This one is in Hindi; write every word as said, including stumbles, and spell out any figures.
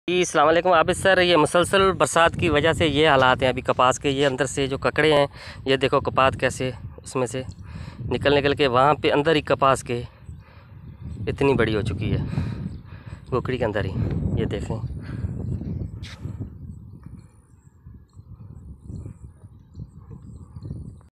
जी अस्सलाम वालेकुम आबिद सर। ये मुसलसल बरसात की वजह से ये हालात हैं अभी कपास के। ये अंदर से जो ककड़े हैं, ये देखो कपास कैसे उसमें से निकल निकल के वहाँ पे अंदर ही कपास के इतनी बड़ी हो चुकी है, गोकड़ी के अंदर ही। ये देखें